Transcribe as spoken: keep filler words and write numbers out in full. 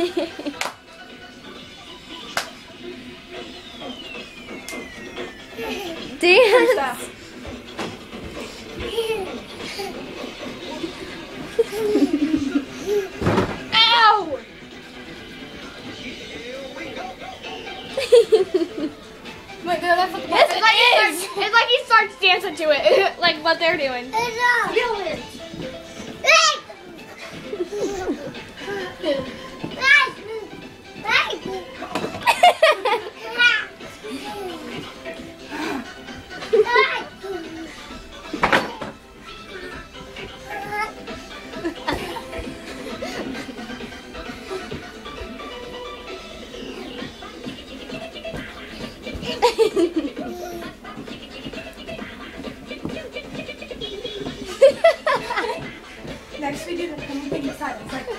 Dance. Ow! Wait, that's what the Yes, it is. It's like he starts dancing to it, like what they're doing. Feel it. Next we do the thing beside. It's like